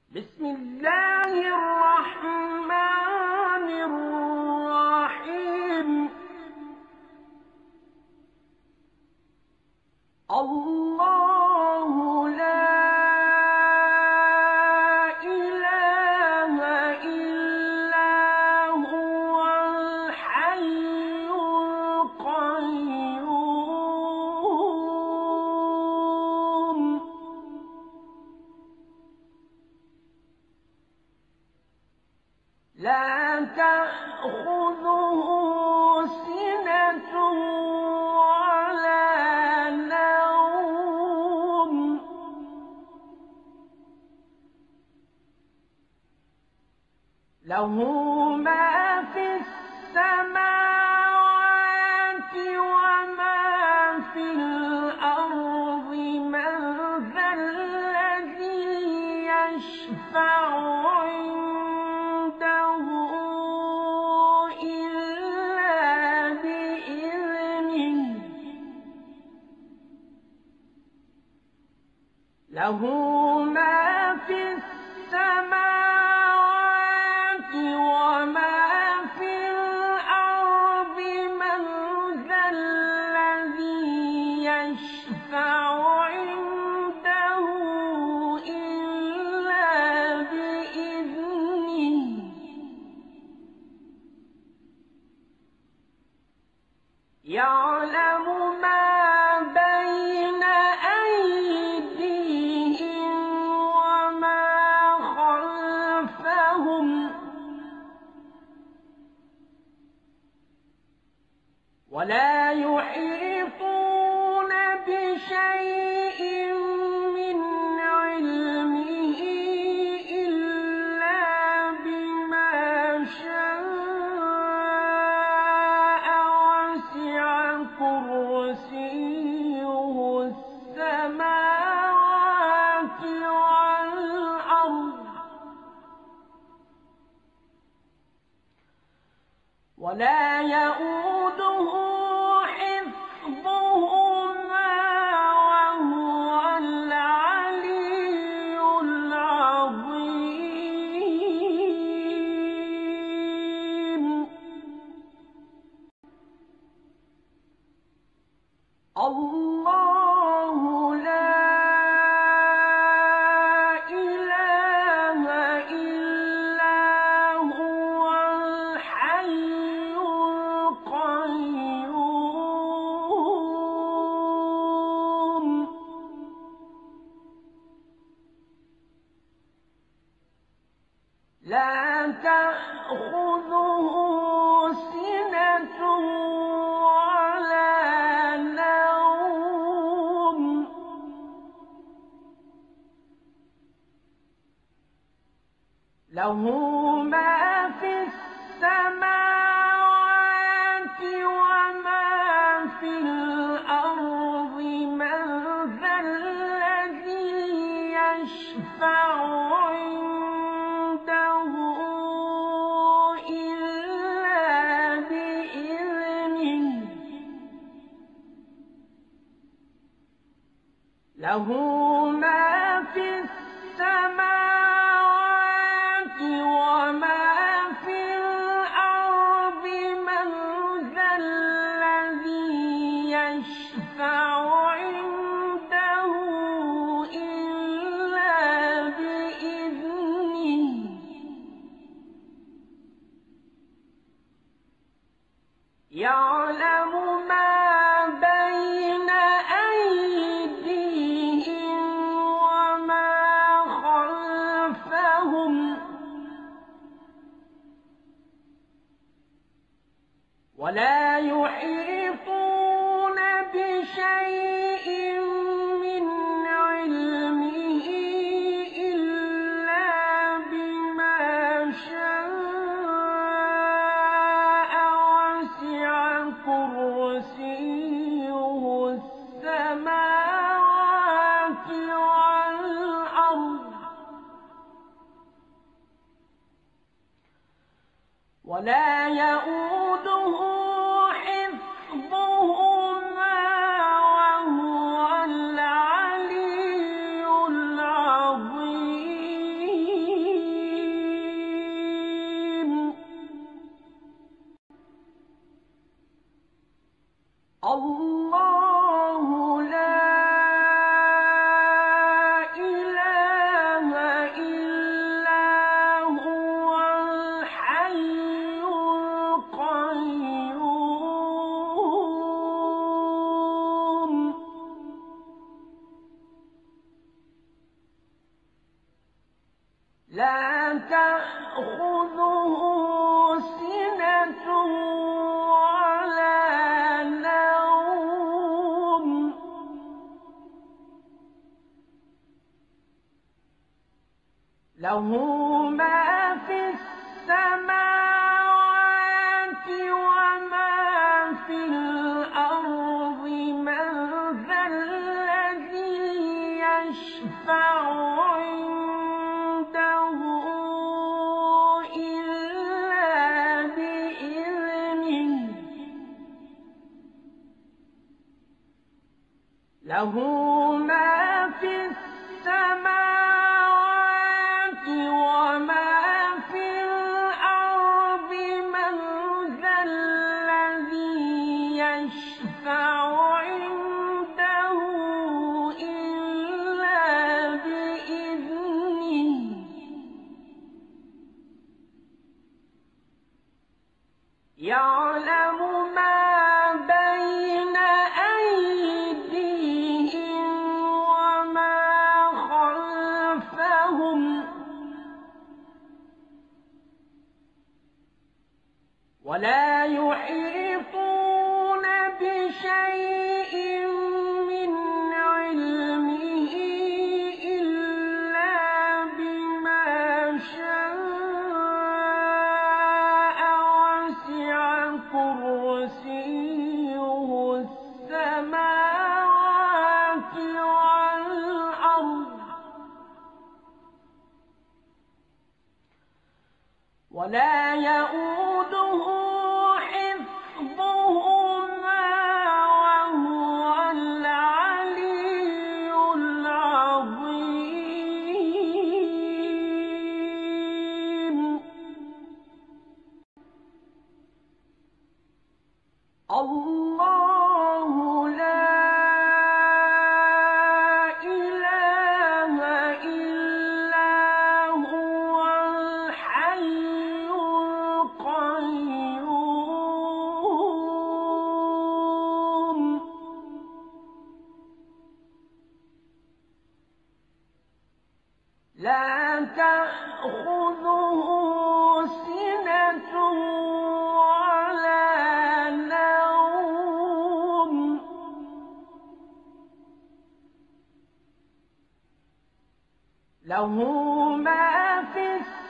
بسم الله الرحمن الرحيم. الله لا إله إلا هو الحي القيوم لا تأخذه سنة ولا نوم له ما في السماوات وما في الأرض من ذا الذي يشفع عنده إلا بإذنه له ما في السماوات وما في الأرض من ذا الذي يشفع عنده إلا بإذنه يعلم ما بين أيديهم وما خلفهم ولا يحيطون بشيء من علمه إلا بما شاء وسع كرسيه السماوات والأرض ولا يؤوده حفظهما وهو العلي العظيم. الله لا إله إلا هو الحي القيوم لا تأخذه سنة ولا نوم له ما في السماوات وما في الأرض من ذا الذي يشفع عنده إلا بإذنه له ما في السماوات وما في الأرض من ذا الذي يشفع عنده إلا بإذنه يعلم ما بين أيديهم وما خلفهم ولا يحيطون بشيء من علمه إلا بما شاء وسع كرسيه السماوات والأرض ولا يؤوده حفظهما وهو العلي العظيم. لا تأخذه سنة ولا نوم له ما في السماوات وما في الأرض من ذا الذي يشفع عنده إلا بإذنه له ما في السماوات وما في الأرض من ذا الذي يشفع عنده إلا بإذنه يعلم ما بين أيديهم وما خلفهم ولا يحيطون بشيء من علمه إلا بما شاء وسع كرسيه السماوات والأرض ولا يؤوده حفظهما وهو العلي العظيم الله لا إله إلا هو الحي القيوم لا تأخذه سنة ولا نوم له ما في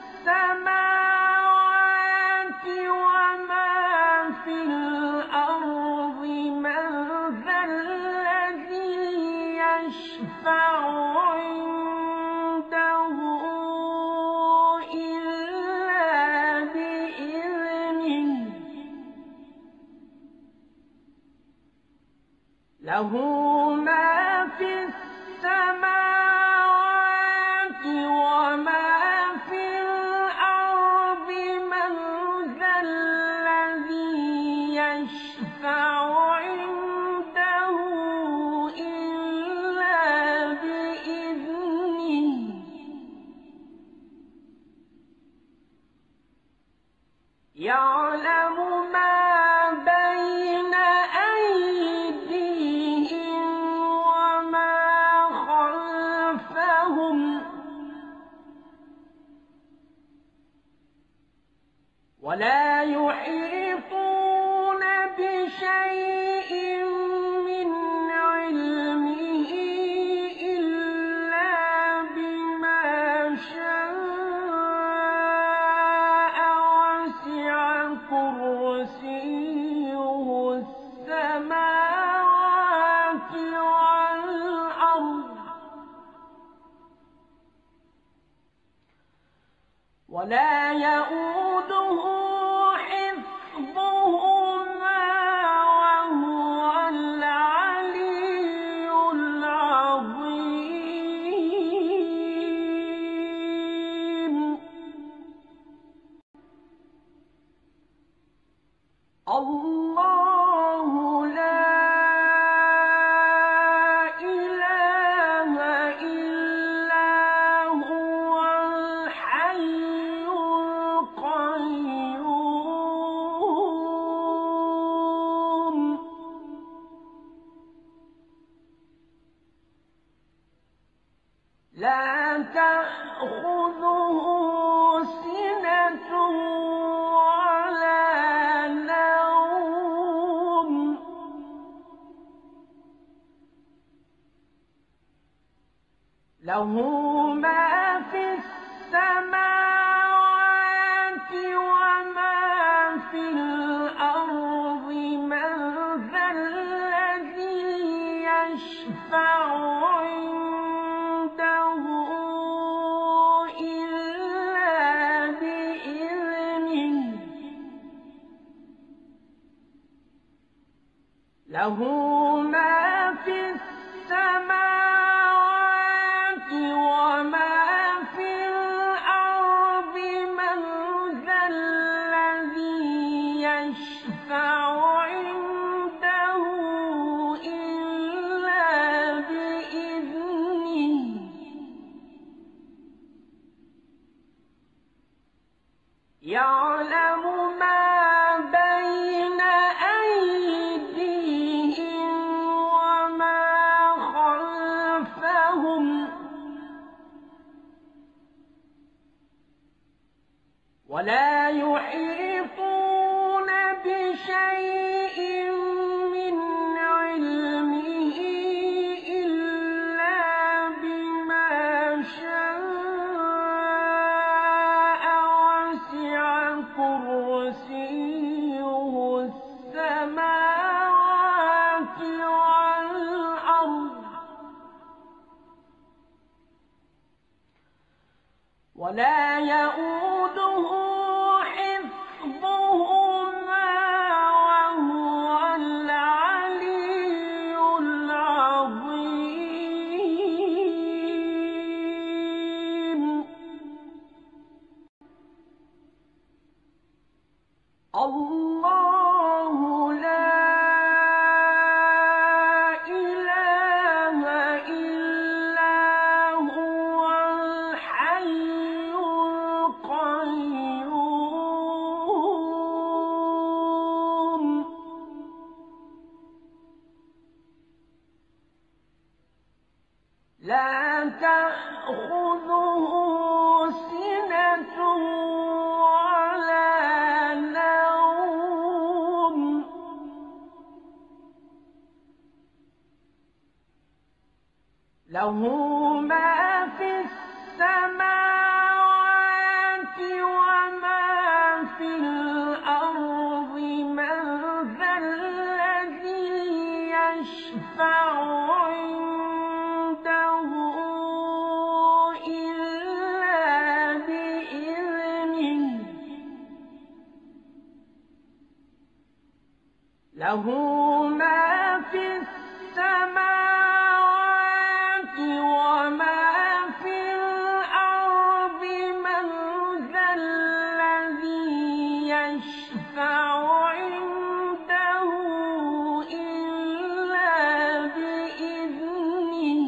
السماوات وما في الأرض من ذا الذي يشفع عنده إلا بإذنه له ما في السماوات وما في الأرض من ذا الذي يشفع عنده إلا بإذنه يعلم ما بين أيديهم وما خلفهم ولا يحيطون بشيء من علمه إلا بما شاء وسع كرسيه السماوات والأرض ولا يؤوده حفظهما وهو العلي العظيم الله لا إله إلا هو الحي القيوم لا تأخذه سنة ولا نوم له ما في السماوات وما في الأرض من ذا الذي يشفع عنده إلا بإذنه له ما في السماوات وما في الأرض من ذا الذي يشفع عنده إلا بإذنه يعلم ما بين أيديهم وما خلفهم ولا يحيطون بشيء من علمه إلا بما شاء وسع كرسيه السماوات والأرض ولا يؤوده حفظهما وهو العلي العظيم الله لا إله إلا هو الحي القيوم لا تأخذه سنة ولا نوم له ما في السماوات وما في الأرض من ذا الذي يشفع عنده إلا بإذنه له ما في السماوات وما في الأرض من ذا الذي يشفع عنده إلا بإذنه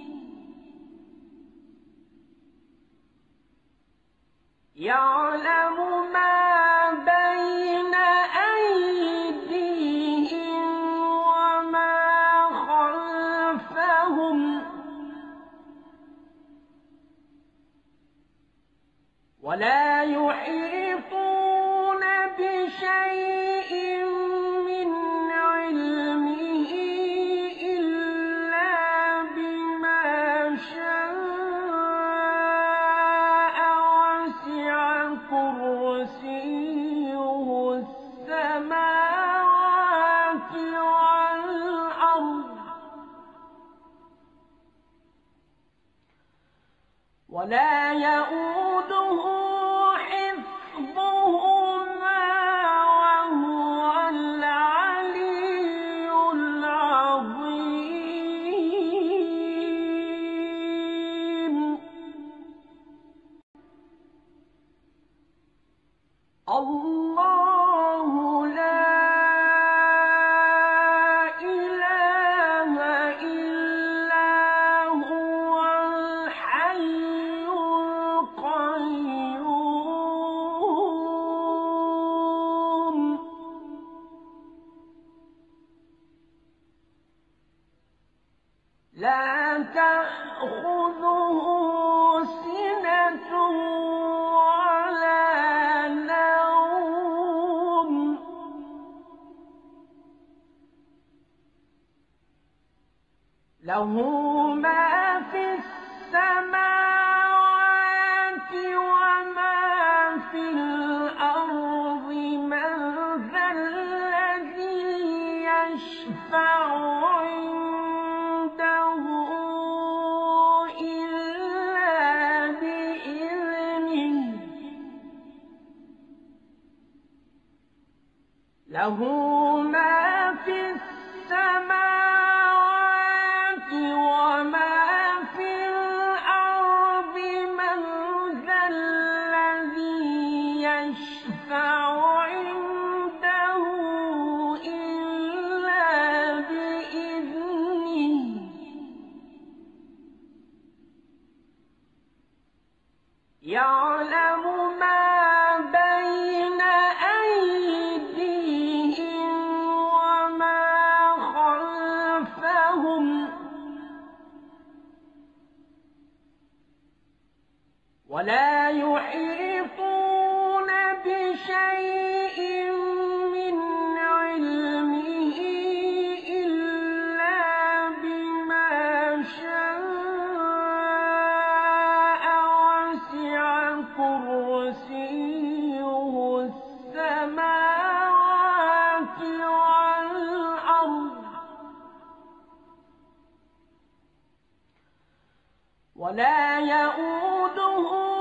يعلم ما بين أيديهم وما خلفهم ولا يحيطون بشيء من علمه إلا بما شاء وسع كرسيه السماوات والأرض ولا يؤوده حفظهما وهو العلي العظيم الله لا إله إلا هو الحي القيوم تأخذه سنة ولا نوم له ما في السماوات وما في الأرض من ذا الذي يشفع عنده إلا بإذنه له ما في السماوات وما في الأرض من ذا الذي يشفع عنده إلا بإذنه يعلم ما بين أيديهم وما خلفهم ولا يحيطون بشيء من علمه إلا بما شاء وسع كرسيه السماوات والأرض ولا يئوده